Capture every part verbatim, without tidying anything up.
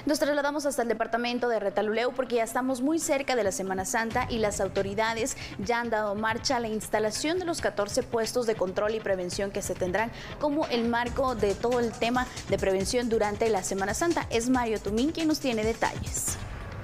Nos trasladamos hasta el departamento de Retalhuleu porque ya estamos muy cerca de la Semana Santa y las autoridades ya han dado marcha a la instalación de los catorce puestos de control y prevención que se tendrán como el marco de todo el tema de prevención durante la Semana Santa. Es Mario Tumín quien nos tiene detalles.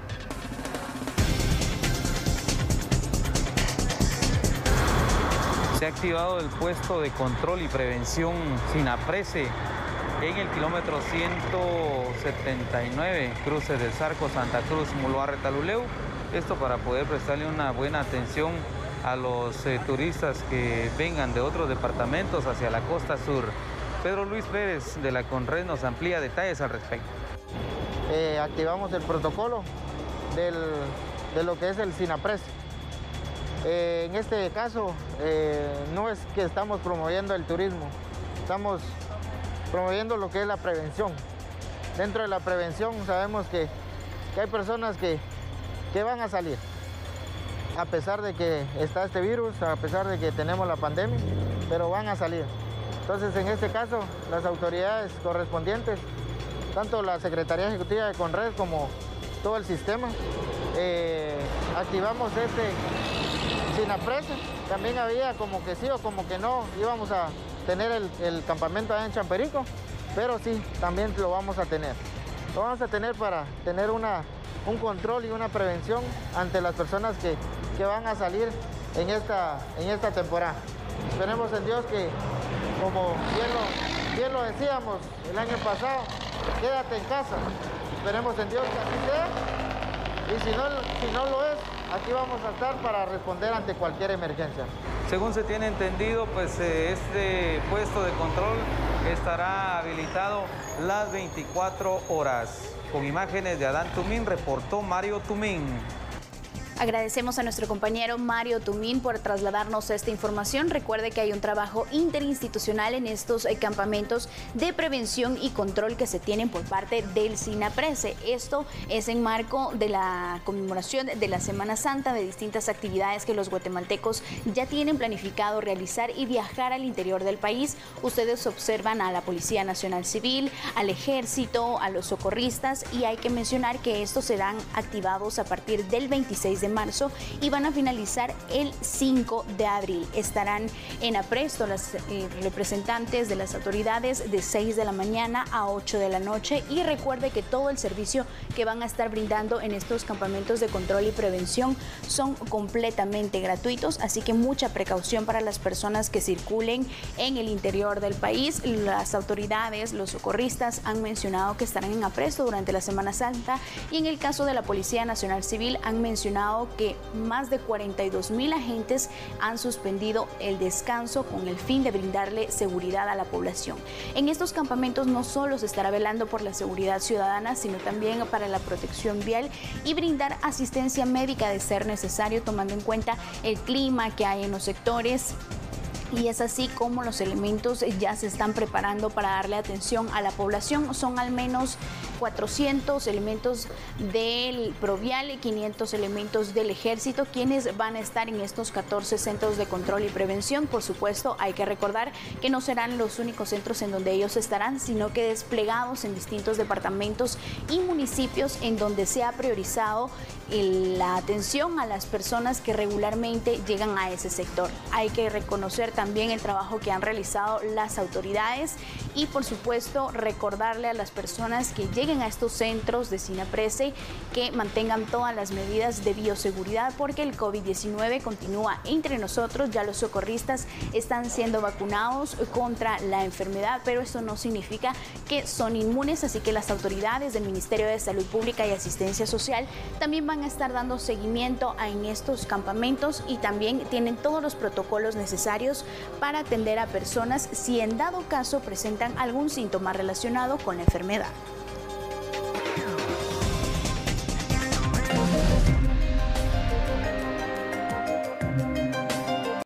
Se ha activado el puesto de control y prevención Sinaprece en el kilómetro ciento setenta y nueve, cruce del Zarco Santa Cruz, Moloá, Retalhuleu. Esto para poder prestarle una buena atención a los eh, turistas que vengan de otros departamentos hacia la costa sur. Pedro Luis Pérez de la Conred nos amplía detalles al respecto. Eh, activamos el protocolo del, de lo que es el Sinaprece. Eh, en este caso, eh, no es que estamos promoviendo el turismo, estamos promoviendo lo que es la prevención. Dentro de la prevención sabemos que, que hay personas que, que van a salir, a pesar de que está este virus, a pesar de que tenemos la pandemia, pero van a salir. Entonces, en este caso, las autoridades correspondientes, tanto la Secretaría Ejecutiva de Conred como todo el sistema, eh, activamos este Sinaprece. También había como que sí o como que no, íbamos a tener el, el campamento allá en Champerico, pero sí, también lo vamos a tener. Lo vamos a tener para tener una, un control y una prevención ante las personas que, que van a salir en esta, en esta temporada. Esperemos en Dios que, como bien lo, bien lo decíamos el año pasado, quédate en casa. Esperemos en Dios que así sea. Y si no, si no lo es, aquí vamos a estar para responder ante cualquier emergencia. Según se tiene entendido, pues eh, este puesto de control estará habilitado las veinticuatro horas. Con imágenes de Adán Tumín, reportó Mario Tumín. Agradecemos a nuestro compañero Mario Tumín por trasladarnos esta información. Recuerde que hay un trabajo interinstitucional en estos eh, campamentos de prevención y control que se tienen por parte del Sinaprece. Esto es en marco de la conmemoración de la Semana Santa, de distintas actividades que los guatemaltecos ya tienen planificado realizar y viajar al interior del país. Ustedes observan a la Policía Nacional Civil, al Ejército, a los socorristas, y hay que mencionar que estos serán activados a partir del veintiséis de marzo y van a finalizar el cinco de abril. Estarán en apresto las eh, representantes de las autoridades de seis de la mañana a ocho de la noche, y recuerde que todo el servicio que van a estar brindando en estos campamentos de control y prevención son completamente gratuitos, así que mucha precaución para las personas que circulen en el interior del país. Las autoridades, los socorristas han mencionado que estarán en apresto durante la Semana Santa, y en el caso de la Policía Nacional Civil han mencionado que más de cuarenta y dos mil agentes han suspendido el descanso con el fin de brindarle seguridad a la población. En estos campamentos no solo se estará velando por la seguridad ciudadana, sino también para la protección vial y brindar asistencia médica de ser necesario, tomando en cuenta el clima que hay en los sectores. Y es así como los elementos ya se están preparando para darle atención a la población. Son al menos cuatrocientos elementos del Provial y quinientos elementos del Ejército quienes van a estar en estos catorce centros de control y prevención. Por supuesto, hay que recordar que no serán los únicos centros en donde ellos estarán, sino que desplegados en distintos departamentos y municipios en donde se ha priorizado la atención a las personas que regularmente llegan a ese sector. Hay que reconocer también el trabajo que han realizado las autoridades y, por supuesto, recordarle a las personas que lleguen a estos centros de Sinaprece que mantengan todas las medidas de bioseguridad, porque el COVID diecinueve continúa entre nosotros. Ya los socorristas están siendo vacunados contra la enfermedad, pero esto no significa que son inmunes, así que las autoridades del Ministerio de Salud Pública y Asistencia Social también van a estar dando seguimiento en estos campamentos y también tienen todos los protocolos necesarios para atender a personas si en dado caso presentan algún síntoma relacionado con la enfermedad.